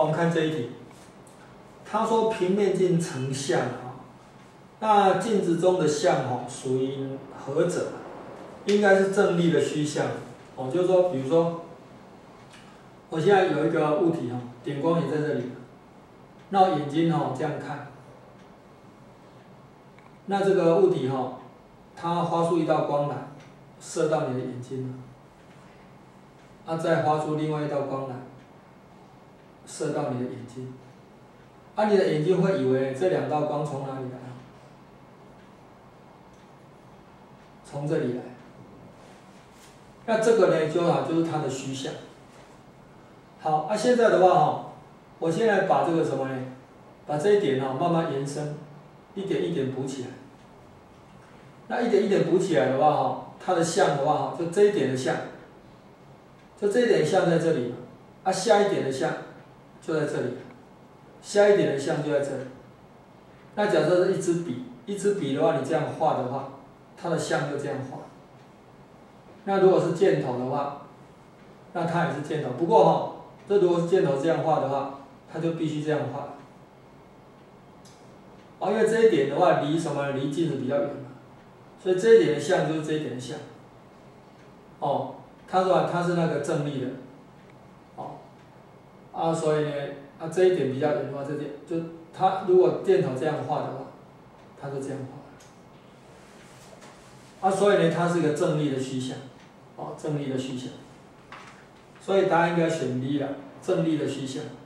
我们看这一题，他说平面镜成像那镜子中的像属于何者？应该是正立的虚像就是说，比如说，我现在有一个物体点光也在这里，那我眼睛这样看，那这个物体它发出一道光来，射到你的眼睛再发出另外一道光来，射到你的眼睛，你的眼睛会以为这两道光从哪里来？从这里来。那这个呢，就是它的虚像。好，现在的话我现在把这个什么呢？把这一点慢慢延伸，一点一点补起来。那一点一点补起来的话它的像的话就这一点的像，就这一点像在这里，下一点的像就在这里，下一点的像就在这里。那假设是一支笔，一支笔的话，你这样画的话，它的像就这样画。那如果是箭头的话，那它也是箭头。不过这如果是箭头这样画的话，它就必须这样画。因为这一点的话离什么？离镜子比较远嘛，所以这一点的像就是这一点的像。它说它是那个正立的，所以呢，这一点比较远的话，这点就它如果箭头这样画的话，它就这样画。所以呢，它是一个正立的虚像，正立的虚像。所以答案应该选 B 了，正立的虚像。